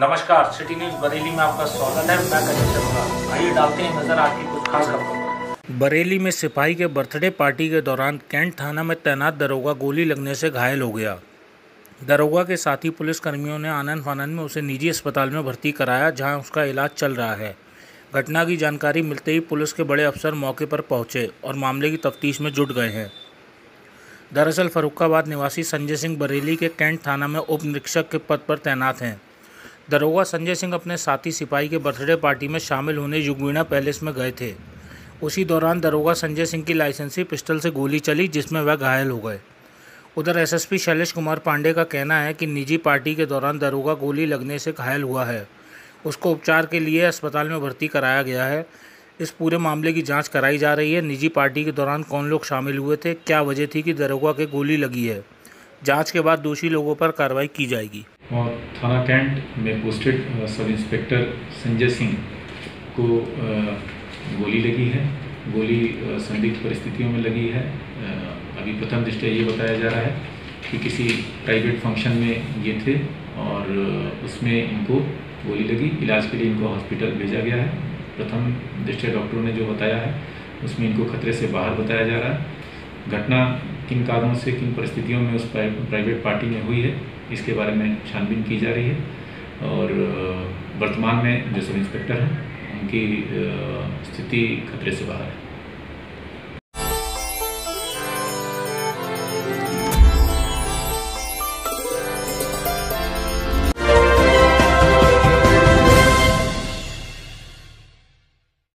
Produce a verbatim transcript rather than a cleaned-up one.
नमस्कार, city news Bareilly में आपका स्वागत है। मैं कनिष्क शर्मा। आइए डालते हैं नजर आज की कुछ खास खबरों पर। बरेली में सिपाही के बर्थडे पार्टी के दौरान कैंट थाना में तैनात दरोगा गोली लगने से घायल हो गया। दरोगा के साथी पुलिस कर्मियों ने आनन फानन में उसे निजी अस्पताल में भर्ती कराया, जहां उसका इलाज चल रहा है। घटना की जानकारी मिलते ही पुलिस के बड़े अफसर मौके पर पहुंचे और मामले की तफ्तीश में जुट गए हैं। दरअसल फर्रुखाबाद निवासी संजय सिंह बरेली के कैंट थाना में उप निरीक्षक के पद पर तैनात हैं। दरोगा संजय सिंह अपने साथी सिपाही के बर्थडे पार्टी में शामिल होने युगवीणा पैलेस में गए थे। उसी दौरान दरोगा संजय सिंह की लाइसेंसी पिस्टल से गोली चली, जिसमें वह घायल हो गए। उधर एसएसपी शैलेश कुमार पांडे का कहना है कि निजी पार्टी के दौरान दरोगा गोली लगने से घायल हुआ है। उसको उपचार के लिए अस्पताल में भर्ती कराया गया है। इस पूरे मामले की जांच कराई जा रही है। निजी पार्टी के दौरान कौन लोग शामिल हुए थे, क्या वजह थी कि दरोगा के गोली लगी है, जांच के बाद दोषी लोगों पर कार्रवाई की जाएगी। और थाना कैंट में posted sub inspector Sanjay Singh को गोली लगी है। गोली संदिग्ध परिस्थितियों में लगी है। अभी प्रथम दृष्टया ये बताया जा रहा है कि किसी प्राइवेट फंक्शन में ये थे और उसमें इनको गोली लगी। इलाज के लिए इनको हॉस्पिटल भेजा गया है। प्रथम दृष्टया डॉक्टरों ने जो बताया है उसमें इनको खतरे से बाहर बताया जा रहा है। घटना किन कारणों से, किन परिस्थितियों में उस प्राइवेट पार्टी में हुई है, इसके बारे में छानबीन की जा रही है। और वर्तमान में जो सब इंस्पेक्टर हैं उनकी स्थिति खतरे से बाहर है।